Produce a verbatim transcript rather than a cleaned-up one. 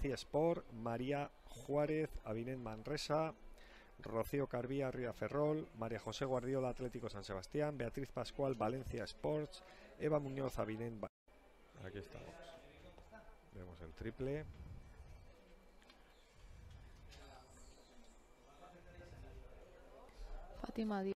Valencia Sport, María Juárez, Avinet Manresa, Rocío Carbía, Ría Ferrol, María José Guardiola, Atlético San Sebastián, Beatriz Pascual, Valencia Sports, Eva Muñoz, Avinet. Aquí estamos. Vemos el triple. Fátima